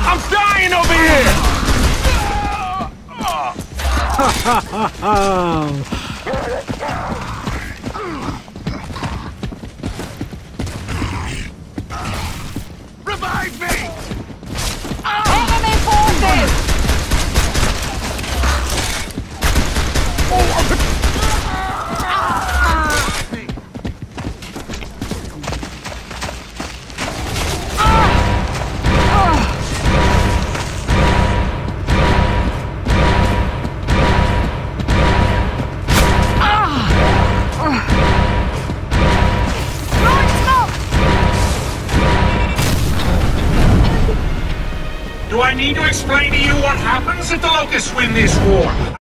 I'm dying over here! Revive me! Enemy forces! Do I need to explain to you what happens if the Locusts win this war?